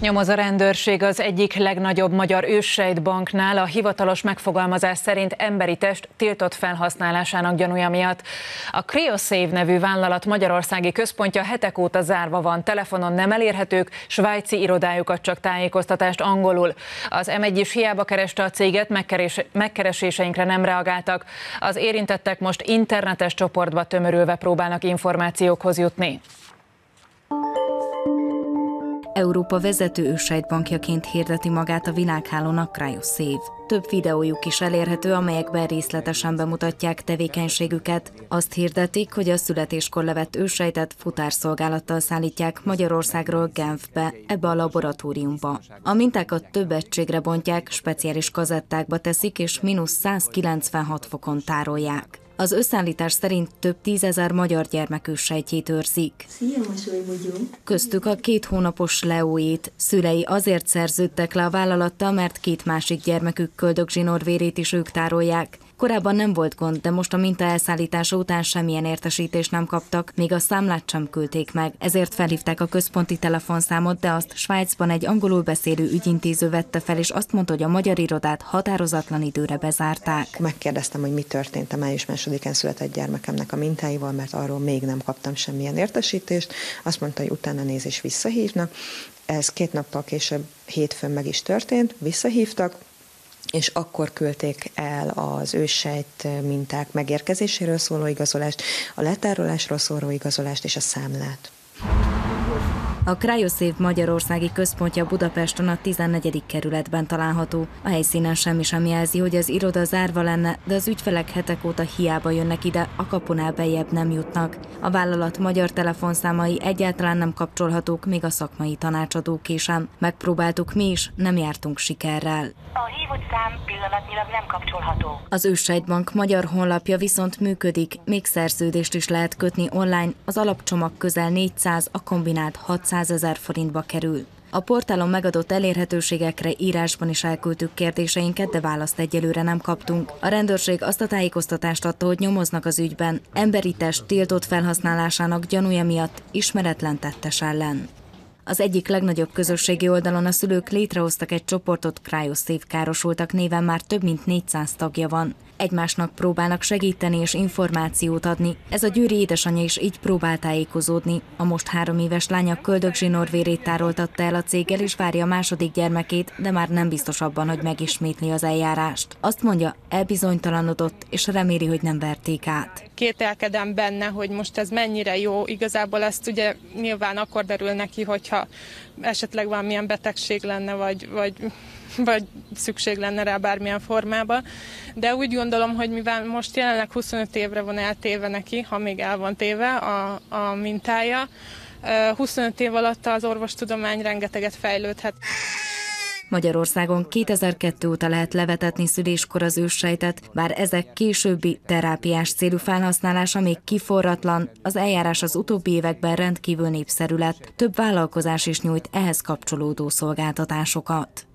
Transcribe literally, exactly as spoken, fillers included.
Nyomoz a rendőrség az egyik legnagyobb magyar őssejtbanknál a hivatalos megfogalmazás szerint emberi test tiltott felhasználásának gyanúja miatt. A CryoSave nevű vállalat magyarországi központja hetek óta zárva van, telefonon nem elérhetők, svájci irodájukat csak tájékoztatást angolul. Az em egy is hiába kereste a céget, megkeres, megkereséseinkre nem reagáltak. Az érintettek most internetes csoportba tömörülve próbálnak információkhoz jutni. Európa vezető őssejtbankjaként hirdeti magát a világhálón a CryoSave. Több videójuk is elérhető, amelyekben részletesen bemutatják tevékenységüket. Azt hirdetik, hogy a születéskor levett őssejtet futárszolgálattal szállítják Magyarországról Genfbe, ebbe a laboratóriumba. A mintákat több egységre bontják, speciális kazettákba teszik és mínusz százkilencvenhat fokon tárolják. Az összeállítás szerint több tízezer magyar gyermek őssejtjét őrzik. Köztük a két hónapos Leóét. Szülei azért szerződtek le a vállalattal, mert két másik gyermekük köldögzsinórvérét is ők tárolják. Korábban nem volt gond, de most a minta elszállítása után semmilyen értesítést nem kaptak, még a számlát sem küldték meg. Ezért felhívták a központi telefonszámot, de azt Svájcban egy angolul beszélő ügyintéző vette fel, és azt mondta, hogy a magyar irodát határozatlan időre bezárták. Megkérdeztem, hogy mi történt a május másodikán született gyermekemnek a mintáival, mert arról még nem kaptam semmilyen értesítést. Azt mondta, hogy utána néz és visszahívnak. Ez két nappal később hétfőn meg is történt, visszahívtak, és akkor küldték el az őssejt minták megérkezéséről szóló igazolást, a letárolásról szóló igazolást és a számlát. A CryoSave magyarországi központja Budapesten a tizennegyedik kerületben található. A helyszínen semmi sem jelzi, hogy az iroda zárva lenne, de az ügyfelek hetek óta hiába jönnek ide, a kapunál beljebb nem jutnak. A vállalat magyar telefonszámai egyáltalán nem kapcsolhatók, még a szakmai tanácsadóké sem. Megpróbáltuk mi is, nem jártunk sikerrel. A hívott szám pillanatnyilag nem kapcsolható. Az őssejtbank magyar honlapja viszont működik, még szerződést is lehet kötni online, az alapcsomag közel négyszáz, a kombinált hatszázezer forintba kerül. A portálon megadott elérhetőségekre írásban is elküldtük kérdéseinket, de választ egyelőre nem kaptunk. A rendőrség azt a tájékoztatást adta, hogy nyomoznak az ügyben, emberi test tiltott felhasználásának gyanúja miatt ismeretlen tettes ellen. Az egyik legnagyobb közösségi oldalon a szülők létrehoztak egy csoportot, CryoSave károsultak néven már több mint négyszáz tagja van. Egymásnak próbálnak segíteni és információt adni. Ez a győri édesanyja is így próbál tájékozódni. A most három éves lánya köldögzsinórvérét tároltatta el a céggel, és várja a második gyermekét, de már nem biztos abban, hogy megismétli az eljárást. Azt mondja, elbizonytalanodott, és reméli, hogy nem verték át. Kételkedem benne, hogy most ez mennyire jó. Igazából ezt ugye nyilván akkor derül neki, hogyha esetleg valamilyen betegség lenne, vagy, vagy, vagy szükség lenne rá bármilyen formában. De úgy gondolom, hogy mivel most jelenleg huszonöt évre van eltéve neki, ha még el van téve a, a mintája, huszonöt év alatt az orvostudomány rengeteget fejlődhet. Magyarországon kétezer-kettő óta lehet levetetni szüléskor az őssejtet, bár ezek későbbi terápiás célú felhasználása még kiforratlan, az eljárás az utóbbi években rendkívül népszerű lett, több vállalkozás is nyújt ehhez kapcsolódó szolgáltatásokat.